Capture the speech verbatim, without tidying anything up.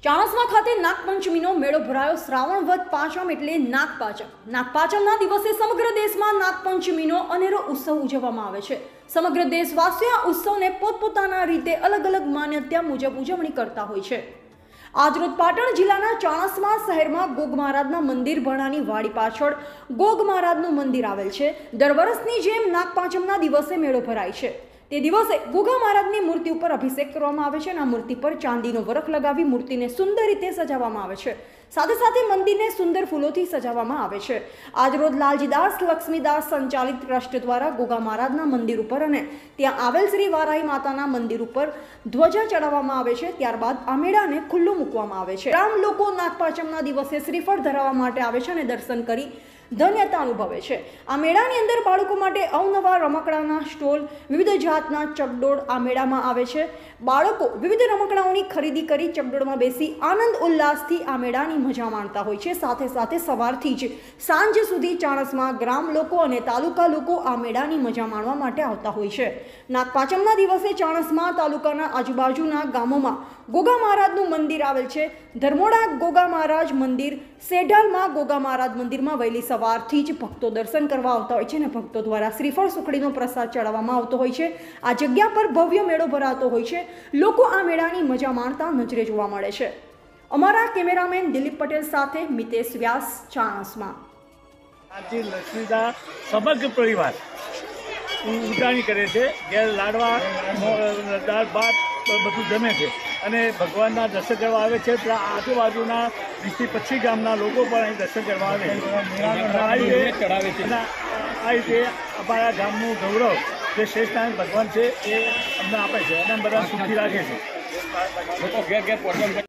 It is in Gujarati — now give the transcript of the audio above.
ચાણસ્મા ખાતે નાગપંચમીનો મેળો ભરાયો। શ્રાવણ વદ પાંચમ એટલે નાગપાંચમ। નાગપાંચમના દિવસે સમગ્ર દેશમાં નાગપંચમીનો અનેરો ઉત્સવ ઉજવવામાં આવે છે। સમગ્ર દેશવાસીઓ આ ઉત્સવને પોતપોતાના રીતે અલગ અલગ માન્યતા મુજબ ઉજવણી કરતા હોય છે। આજરોજ પાટણ જિલ્લાના ચાણસ્મા શહેરમાં ગોગ મહારાજના મંદિર ભણાની વાડી પાછળ ગોગ મહારાજનું મંદિર આવેલ છે। દર વર્ષની જેમ નાગપાંચમના દિવસે મેળો ભરાય છે। તે દિવસે ગોગા મહારાજની મૂર્તિ ઉપર અભિષેક કરવામાં આવે છે અને આ મૂર્તિ પર ચાંદીનો વરખ લગાવી મૂર્તિને સુંદર રીતે સજાવવામાં આવે છે। સાથે સાથે મંદિરને સુંદર ફૂલોથી સજાવવામાં આવે છે। આજરોજ લાલજીદાસ લક્ષ્મીદાસ સંચાલિત ટ્રસ્ટ દ્વારા ગોગા મહારાજના મંદિર ઉપર અને ત્યાં આવેલ શ્રી વારાહી માતાના મંદિર ઉપર ધ્વજા ચડાવવામાં આવે છે। ત્યારબાદ આ મેળાને ખુલ્લો મૂકવામાં આવે છે। ગ્રામ લોકો નાગપાંચમના દિવસે શ્રીફળ ધરાવવા માટે આવે છે અને દર્શન કરી ધન્યતા અનુભવે છે। આ મેળાની અંદર બાળકો માટે અવનવા રમકડાના સ્ટોલ, વિવિધ જાતના ચકડોળ આ મેળામાં આવે છે। બાળકો વિવિધ રમકડાઓની ખરીદી કરી ચકડોળમાં બેસી આનંદ ઉલ્લાસથી આ મેળાની મજા માણતા હોય છે। સાથે સાથે સવારથી જ સાંજ સુધી ચાણસ્મા ગ્રામ લોકો અને તાલુકા લોકો આ મેળાની મજા માણવા માટે આવતા હોય છે। નાગપાંચમના દિવસે ચાણસ્મા તાલુકાના આજુબાજુના ગામોમાં ગોગા મહારાજનું મંદિર આવેલ છે। ધર્મોડા ગોગા મહારાજ મંદિર, સેઢાલમાં ગોગા મહારાજ મંદિરમાં વહેલી સવારથી જ ભક્તો દર્શન કરવા આવતા હોય છે અને ભક્તો દ્વારા શ્રીફળ સુખડીનો પ્રસાદ ચડાવવામાં આવતો હોય છે। આ જગ્યા પર ભવ્ય મેળો ભરાતો હોય છે। લોકો આ મેળાની મજા માણતા નજરે જોવા મળે છે। અમારા કેમેરામેન દિલીપ પટેલ સાથે મિતેશ વ્યાસ, ચાણસ્મા। આજથી લક્ષ્મીદાસ સમગ્ર પરિવાર ઉજાણી કરે છે। ઘેર લાડવા, દાળ ભાત બધું જમે છે અને ભગવાનના દર્શન કરવા આવે છે। ત્યાં આજુબાજુના વીસથી પચીસ ગામના લોકો પણ અહીં દર્શન કરવા આવે છે। આ રીતે અમારા ગામનું ગૌરવ જે શ્રેષ્ઠ ભગવાન છે એ અમને આપે છે અને બધા સુખી રાખે છે।